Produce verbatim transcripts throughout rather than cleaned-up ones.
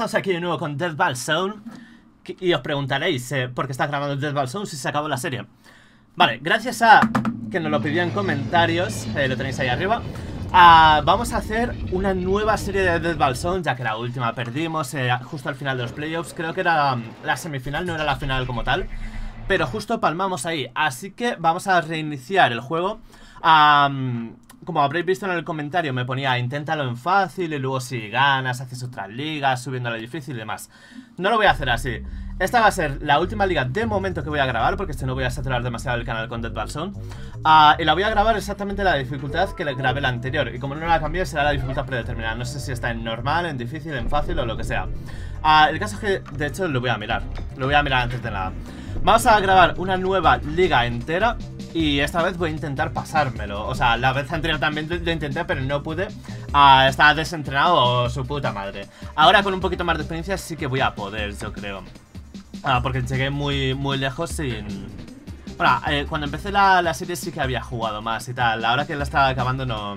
estamos aquí de nuevo con Dead Ball Zone. Y os preguntaréis eh, por qué está grabando Dead Ball Zone si se acabó la serie. Vale, gracias a que nos lo pidió en comentarios, eh, lo tenéis ahí arriba. Uh, vamos a hacer una nueva serie de Dead Ball Zone, ya que la última perdimos eh, justo al final de los playoffs. Creo que era um, la semifinal, no era la final como tal, pero justo palmamos ahí. Así que vamos a reiniciar el juego. um, Como habréis visto en el comentario, me ponía inténtalo en fácil y luego si ganas haces otras ligas, subiendo a lo difícil y demás. No lo voy a hacer así. Esta va a ser la última liga de momento que voy a grabar, porque si no voy a saturar demasiado el canal con Dead Ball Zone. uh, Y la voy a grabar exactamente la dificultad que le grabé la anterior. Y como no la cambié, será la dificultad predeterminada. No sé si está en normal, en difícil, en fácil o lo que sea. uh, El caso es que, de hecho, lo voy a mirar. Lo voy a mirar antes de nada. Vamos a grabar una nueva liga entera. Y esta vez voy a intentar pasármelo. O sea, la vez anterior también lo intenté, pero no pude. uh, Estaba desentrenado o su puta madre. Ahora con un poquito más de experiencia sí que voy a poder, yo creo. uh, Porque llegué muy, muy lejos sin... Bueno, eh, cuando empecé la, la serie sí que había jugado más y tal. Ahora que la estaba acabando no...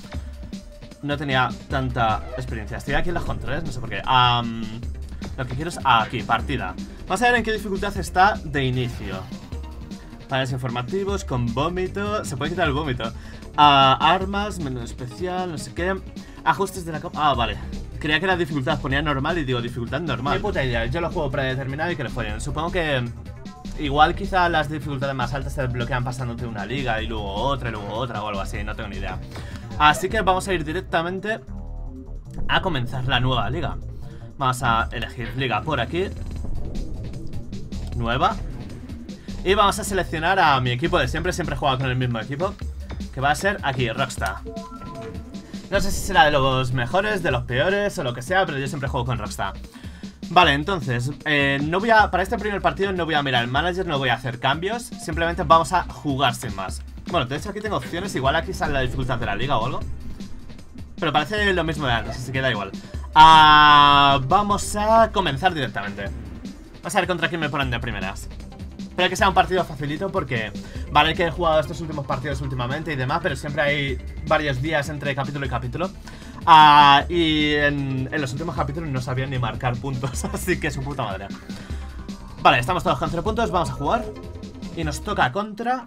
No tenía tanta experiencia. Estoy aquí en las controles, no sé por qué. um, Lo que quiero es... Ah, aquí, partida. Vamos a ver en qué dificultad está de inicio. Paneles informativos, con vómito. Se puede quitar el vómito. uh, Armas, menú especial, no sé qué. Ajustes de la capa. Ah, vale. Creía que era dificultad, ponía normal y digo dificultad normal. Ni puta idea, yo lo juego predeterminado y que le follen. Supongo que igual quizá las dificultades más altas se desbloquean pasándote una liga y luego otra y luego otra o algo así, no tengo ni idea. Así que vamos a ir directamente a comenzar la nueva liga. Vamos a elegir liga por aquí. Nueva. Y vamos a seleccionar a mi equipo de siempre. Siempre he jugado con el mismo equipo, que va a ser aquí, Rockstar. No sé si será de los mejores, de los peores o lo que sea, pero yo siempre juego con Rockstar. Vale, entonces eh, no voy a, para este primer partido no voy a mirar el manager, no voy a hacer cambios. Simplemente vamos a jugar sin más. Bueno, de hecho aquí tengo opciones. Igual aquí sale la dificultad de la liga o algo, pero parece lo mismo de antes, así que da igual. uh, Vamos a comenzar directamente. Vamos a ver contra quién me ponen de primeras. Espero que sea un partido facilito porque vale que he jugado estos últimos partidos últimamente y demás, pero siempre hay varios días entre capítulo y capítulo. uh, Y en, en los últimos capítulos no sabía ni marcar puntos, así que su puta madre. Vale, estamos todos con cero puntos, vamos a jugar. Y nos toca contra...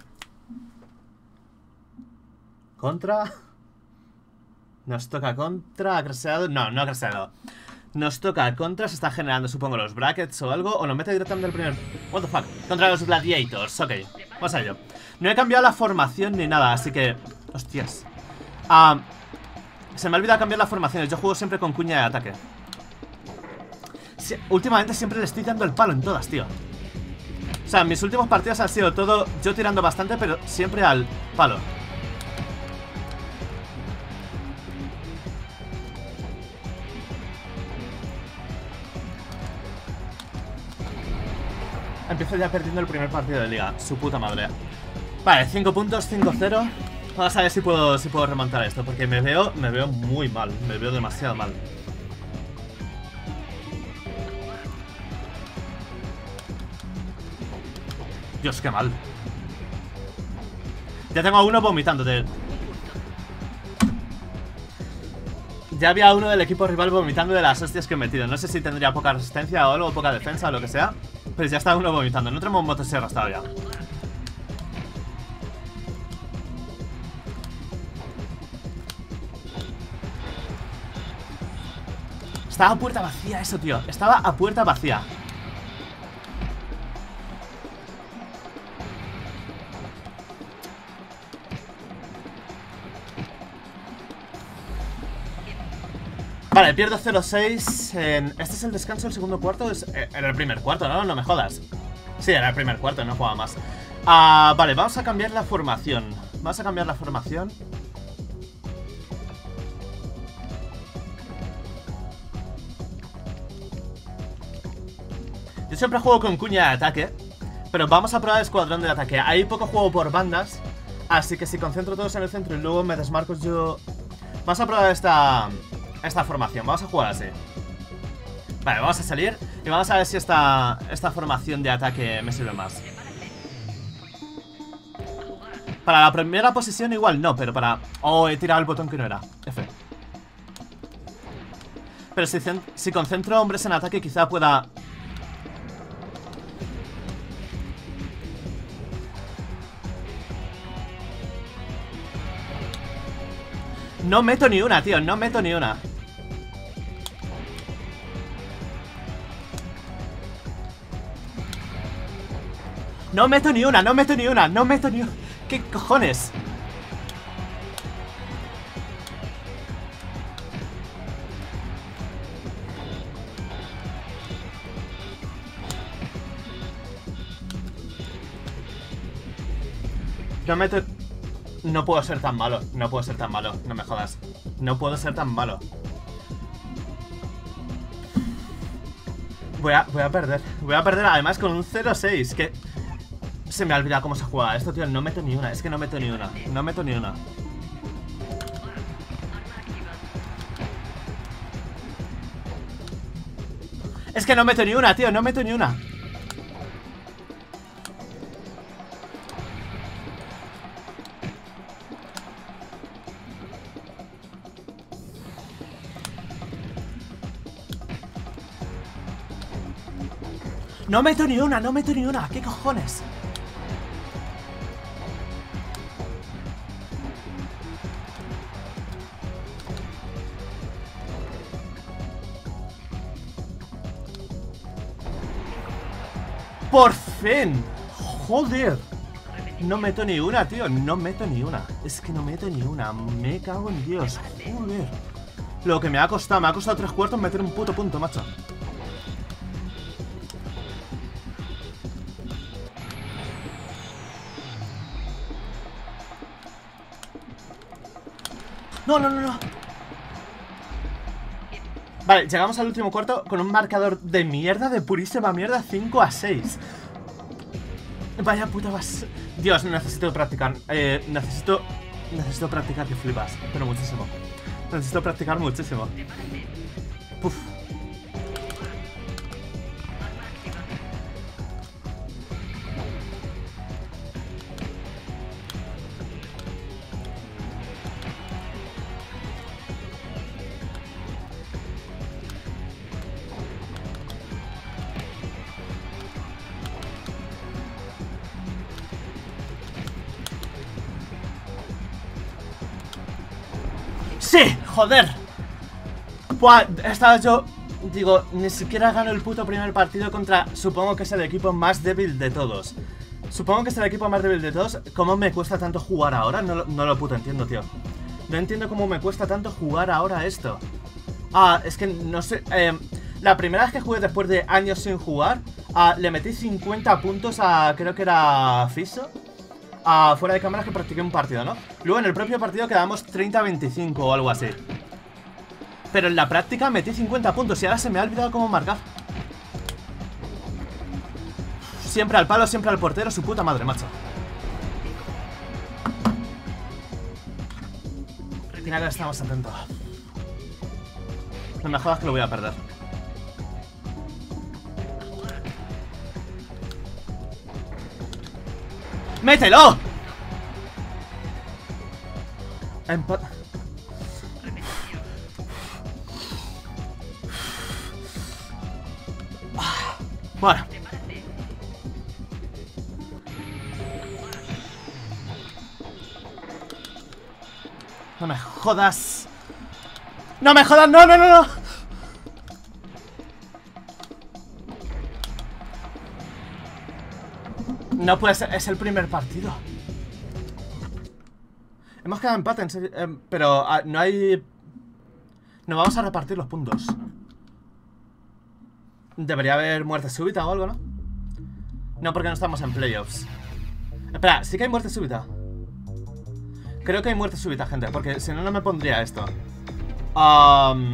Contra... Nos toca contra... Acraseado... No, no acraseado. Nos toca contra, se está generando supongo los brackets o algo. O nos mete directamente el primer... What the fuck, contra los gladiators, ok. Vamos a ello. No he cambiado la formación ni nada, así que... Hostias. uh, Se me ha olvidado cambiar las formaciones. Yo juego siempre con cuña de ataque. Sí, últimamente siempre le estoy dando el palo en todas, tío. O sea, mis últimos partidos han sido todo yo tirando bastante, pero siempre al palo. Empiezo ya perdiendo el primer partido de liga. Su puta madre. Vale, cinco puntos, cinco cero. Vamos a ver si puedo, si puedo remontar esto, porque me veo, me veo muy mal. Me veo demasiado mal. Dios, qué mal. Ya tengo a uno vomitando de... Ya había uno del equipo rival vomitando de las hostias que he metido. No sé si tendría poca resistencia o algo, poca defensa o lo que sea, pero ya está uno vomitando. No tenemos motosierras todavía. Estaba a puerta vacía eso, tío. Estaba a puerta vacía. Vale, pierdo cero seis en... ¿Este es el descanso del segundo cuarto? Es... Era el primer cuarto, ¿no? No me jodas. Sí, era el primer cuarto, no jugaba más. uh, Vale, vamos a cambiar la formación. Vamos a cambiar la formación. Yo siempre juego con cuña de ataque, pero vamos a probar escuadrón de ataque. Hay poco juego por bandas, así que si concentro todos en el centro y luego me desmarco yo... Vamos a probar esta... Esta formación, vamos a jugar así. Vale, vamos a salir y vamos a ver si esta, esta formación de ataque me sirve más. Para la primera posición igual no, pero para... Oh, he tirado el botón que no era. F. Pero si, si concentro hombres en ataque, quizá pueda... No meto ni una, tío, no meto ni una. No meto ni una, no meto ni una, no meto ni una. ¿Qué cojones? No meto... No puedo ser tan malo, no puedo ser tan malo, no me jodas. No puedo ser tan malo. Voy a, voy a perder, voy a perder además con un cero seis, que... Se me ha olvidado cómo se juega esto, tío, no meto ni una, es que no meto ni una, no meto ni una. Es que no meto ni una, tío, no meto ni una. No meto ni una, no meto ni una. ¿Qué cojones? ¡Por fin! ¡Joder! No meto ni una, tío. No meto ni una. Es que no meto ni una. Me cago en Dios. Joder. Lo que me ha costado. Me ha costado tres cuartos meter un puto punto, macho. No, no, no, no. Vale, llegamos al último cuarto con un marcador de mierda, de purísima mierda, cinco a seis. Vaya puta vas. Dios, necesito practicar. Eh, necesito... Necesito practicar que flipas. Pero muchísimo. Necesito practicar muchísimo. Uf. ¡Sí! ¡Joder! Buah, esta vez yo... Digo, ni siquiera gano el puto primer partido contra... Supongo que es el equipo más débil de todos. Supongo que es el equipo más débil de todos. ¿Cómo me cuesta tanto jugar ahora? No, no lo puto entiendo, tío. No entiendo cómo me cuesta tanto jugar ahora esto. Ah, es que no sé... Eh, la primera vez que jugué después de años sin jugar, ah, le metí cincuenta puntos a... Creo que era... Fiso. Uh, fuera de cámaras que practiqué un partido, ¿no? Luego en el propio partido quedamos treinta a veinticinco o algo así. Pero en la práctica metí cincuenta puntos y ahora se me ha olvidado cómo marcar. Siempre al palo, siempre al portero, su puta madre, macho. Tiene que estar más atento. No me jodas que lo voy a perder. ¡Mételo! Empata. Bueno. No me jodas. No me jodas, no, no, no, no. No puede ser, es el primer partido. Hemos quedado empate, en serio, eh, pero ah, no hay... Nos vamos a repartir los puntos. Debería haber muerte súbita o algo, ¿no? No, porque no estamos en playoffs. Espera, sí que hay muerte súbita. Creo que hay muerte súbita, gente, porque si no, no me pondría esto. Um...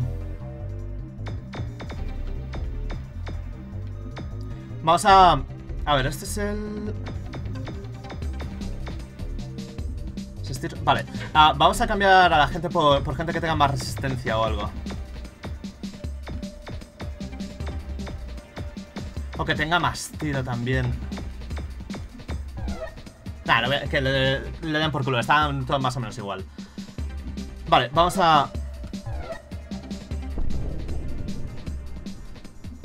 Vamos a... A ver, este es el... Vale, uh, vamos a cambiar a la gente por, por gente que tenga más resistencia o algo. O que tenga más tiro también. Nah, no, que le, le den por culo, están todos más o menos igual. Vale, vamos a...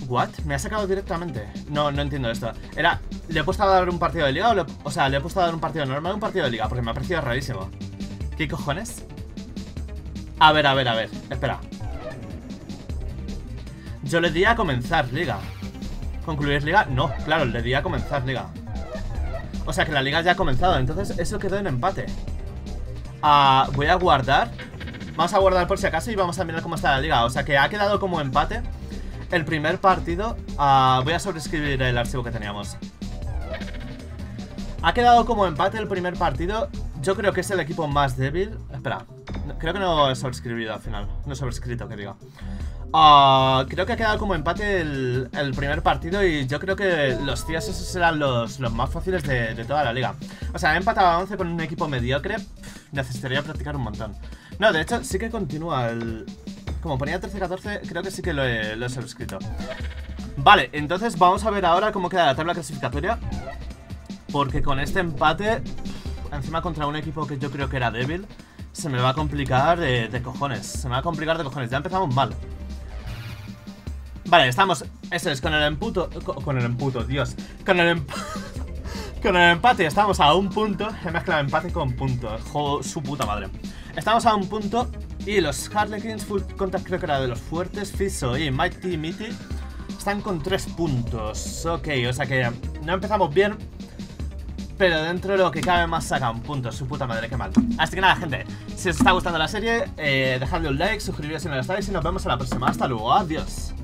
¿What? Me ha sacado directamente. No, no entiendo esto. Era, ¿le he puesto a dar un partido de liga o, le, o sea, le he puesto a dar un partido normal o un partido de liga? Porque me ha parecido rarísimo. ¿Qué cojones? A ver, a ver, a ver. Espera. Yo le di a comenzar liga. ¿Concluir liga? No, claro, le di a comenzar liga. O sea que la liga ya ha comenzado. Entonces eso quedó en empate. uh, Voy a guardar. Vamos a guardar por si acaso y vamos a mirar cómo está la liga. O sea que ha quedado como empate el primer partido. uh, Voy a sobreescribir el archivo que teníamos. Ha quedado como empate el primer partido. Yo creo que es el equipo más débil. Espera, creo que no he sobrescribido al final. No he sobrescrito, que diga. Uh, creo que ha quedado como empate el, el primer partido. Y yo creo que los tíos esos serán los, los más fáciles de, de toda la liga. O sea, he empatado a once con un equipo mediocre. Pff, necesitaría practicar un montón. No, de hecho sí que continúa el... Como ponía trece catorce, creo que sí que lo he, lo he sobrescrito. Vale, entonces vamos a ver ahora cómo queda la tabla clasificatoria. Porque con este empate, pff, encima contra un equipo que yo creo que era débil, se me va a complicar de, de cojones. Se me va a complicar de cojones, ya empezamos mal. Vale, estamos, eso es, con el emputo, con, con el emputo, Dios, con el emp con el empate estamos a un punto. He mezclado empate con punto, joder, su puta madre. Estamos a un punto y los Harlequins, Full Contact creo que era de los fuertes, Fiso y Mighty Mitty están con tres puntos. Ok, o sea que no empezamos bien, pero dentro de lo que cabe más sacan puntos, su puta madre, qué mal. Así que nada, gente, si os está gustando la serie, eh, dejadle un like, suscribiros si no lo estáis y nos vemos en la próxima. Hasta luego, adiós.